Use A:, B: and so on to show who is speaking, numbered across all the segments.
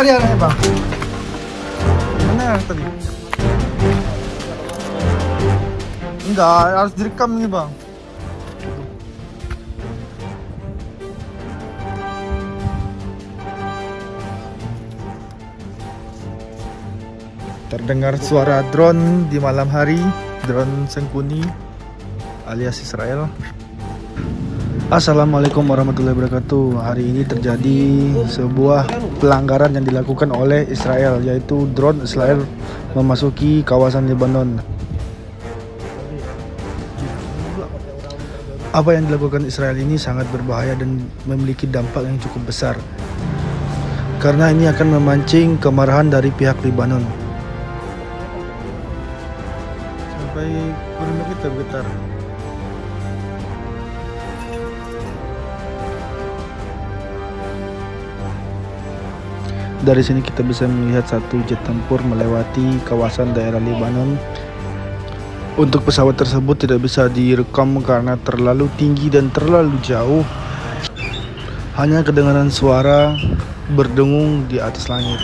A: tadi arahnya bang? Mana yang tadi? Enggak, harus direkam ini bang. Terdengar suara drone di malam hari, drone Sengkuni alias Israel. Assalamualaikum warahmatullahi wabarakatuh. Hari ini terjadi sebuah pelanggaran yang dilakukan oleh Israel, yaitu drone Israel memasuki kawasan Lebanon. Apa yang dilakukan Israel ini sangat berbahaya dan memiliki dampak yang cukup besar, karena ini akan memancing kemarahan dari pihak Lebanon. Sampai kurang kita bergetar. Dari sini kita bisa melihat satu jet tempur melewati kawasan daerah Lebanon. Untuk pesawat tersebut tidak bisa direkam karena terlalu tinggi dan terlalu jauh. Hanya kedengaran suara berdengung di atas langit.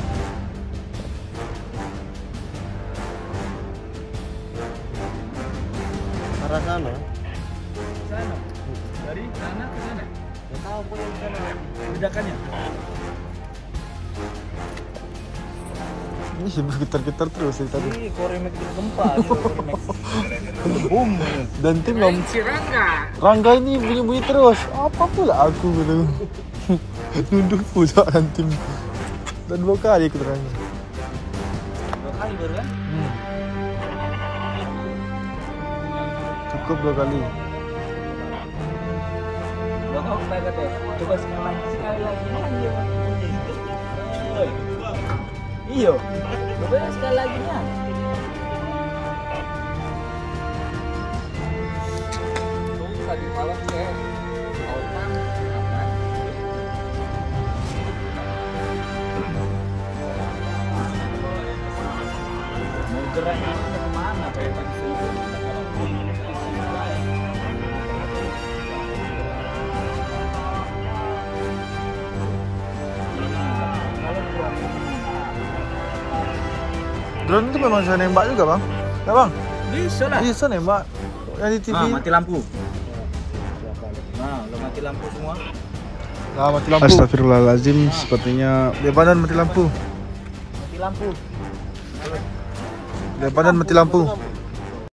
B: Arah sana.
C: Sana. Dari sana ke sana.
B: Enggak tahu pun yang sana.
C: Ledakannya.
A: Ini sih bergetar-getar terus dari tadi.
B: Ini koremek gempa, koremek. Boom.
A: Dan tim ngom
C: Si
A: Rangga ini bunyi-bunyi terus. Apa pula aku gitu. Nunduk pula tim. Dan 2 kali ikut Rangga.
B: 2 kali baru kan?
A: Cukup 2 kali.
B: Lo kau kata deh. Coba sekali lagi. Iyo. Coba sekali lagi nya. Tadi malam saya autan apa? Mau geraknya kemana? Kayak tadi subuh.
A: Drone itu memang bisa nembak juga bang? Ya bang?
B: Bisa lah.
A: Bisa nembak. Yang di TV.
B: Mati lampu. Nah, lo mati lampu semua.
A: Nah, mati lampu. Astagfirullahaladzim, sepertinya Lebanon mati lampu.
B: Mati lampu.
A: Lebanon mati lampu.